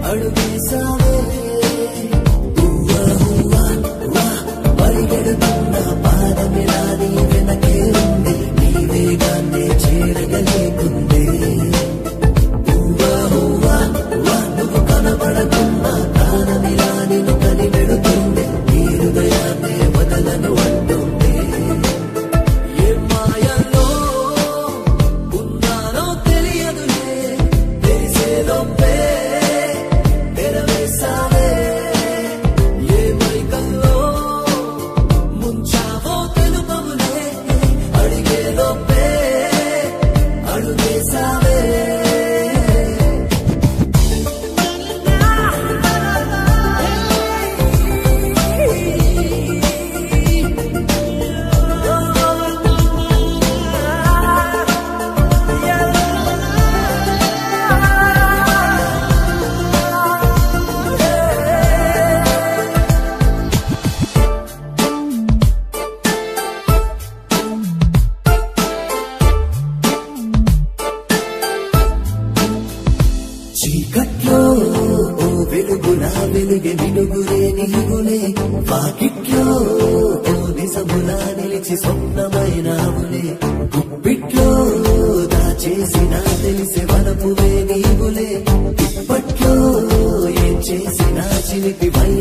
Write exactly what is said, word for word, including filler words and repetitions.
అడుగేసావే ఊవా ఊవా వా పరిగెడుతున్న పాదమిలా నీ వెనకే ఉంది నీ వేగాన్నే చేరగలేకుందే ఊవా ఊవా వా నువ్వు కనబడకున్నా ప్రాణమిలా నిన్ను కలిపెడుతుంది నీ హృదయాన్నే వదలను అంటుంది ఏ మాయలో ఉన్నానో తెలియదులే తెలిసేలోపే తెరవేసావే ఏ మైకల్లో ముంచావో తెలుపవులే అడిగేలోపే అడుగేసావే చీకట్లో ఓ వెలుగులా వెలుగే వెలుగులే నిలుగులే వాకిట్లో ఓ నిజములా నిలిచి స్వప్నమైనావులే గుప్పిట్లో దాచేసిన తెలిసే వనపువే నీవులే ఇప్పట్లో ఏం చేసినా చిలిపి